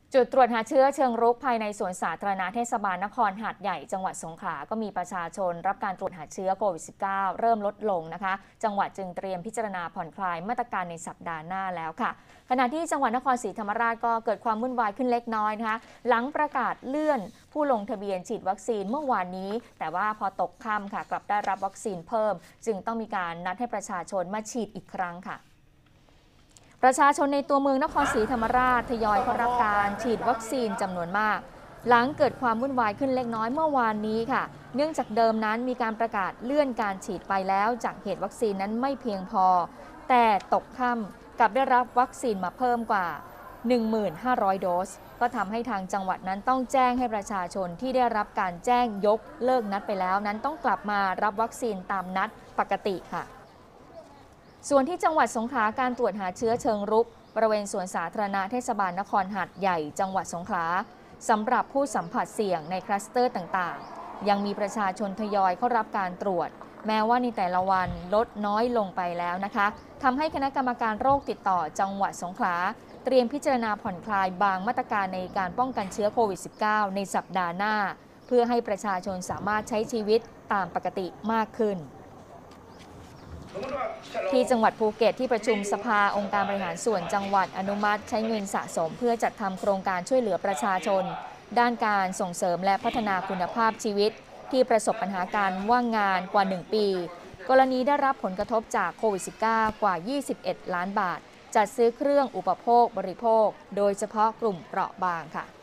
จุดตรวจหาเชื้อเชิงรุกภายในสวนสาธารณะเทศบาลนครหาดใหญ่จังหวัดสงขลาก็มีประชาชนรับการตรวจหาเชื้อโควิด -19 เริ่มลดลงนะคะจังหวัดจึงเตรียมพิจารณาผ่อนคลายมาตรการในสัปดาห์หน้าแล้วค่ะขณะที่จังหวัดนครศรีธรรมราชก็เกิดความวุ่นวายขึ้นเล็กน้อยนะคะหลังประกาศเลื่อนผู้ลงทะเบียนฉีดวัคซีนเมื่อวานนี้แต่ว่าพอตกค่ำค่ะกลับได้รับวัคซีนเพิ่มจึงต้องมีการนัดให้ประชาชนมาฉีดอีกครั้งค่ะประชาชนในตัวเมืองนครศรีธรรมราชทยอยเข้ารับการฉีดวัคซีนจำนวนมากหลังเกิดความวุ่นวายขึ้นเล็กน้อยเมื่อวานนี้ค่ะเนื่องจากเดิมนั้นมีการประกาศเลื่อนการฉีดไปแล้วจากเหตุวัคซีนนั้นไม่เพียงพอแต่ตกค่ำกับได้รับวัคซีนมาเพิ่มกว่า 15,000 โดสก็ทำให้ทางจังหวัดนั้นต้องแจ้งให้ประชาชนที่ได้รับการแจ้งยกเลิกนัดไปแล้วนั้นต้องกลับมารับวัคซีนตามนัดปกติค่ะส่วนที่จังหวัดสงขลาการตรวจหาเชื้อเชิงรุกบริเวณสวนสาธารณะเทศบาลนครหาดใหญ่จังหวัดสงขลาสำหรับผู้สัมผัสเสี่ยงในคลัสเตอร์ต่างๆยังมีประชาชนทยอยเข้ารับการตรวจแม้ว่าในแต่ละวันลดน้อยลงไปแล้วนะคะทำให้คณะกรรมการโรคติดต่อจังหวัดสงขลาเตรียมพิจารณาผ่อนคลายบางมาตรการในการป้องกันเชื้อโควิด -19 ในสัปดาห์หน้าเพื่อให้ประชาชนสามารถใช้ชีวิตตามปกติมากขึ้นที่จังหวัดภูเก็ตที่ประชุมสภาองค์การบริหารส่วนจังหวัดอนุมัติใช้เงินสะสมเพื่อจัดทำโครงการช่วยเหลือประชาชนด้านการส่งเสริมและพัฒนาคุณภาพชีวิตที่ประสบปัญหาการว่างงานกว่า1ปีกรณีได้รับผลกระทบจากโควิด -19 กว่า21 ล้านบาทจัดซื้อเครื่องอุปโภคบริโภคโดยเฉพาะกลุ่มเปราะบางค่ะ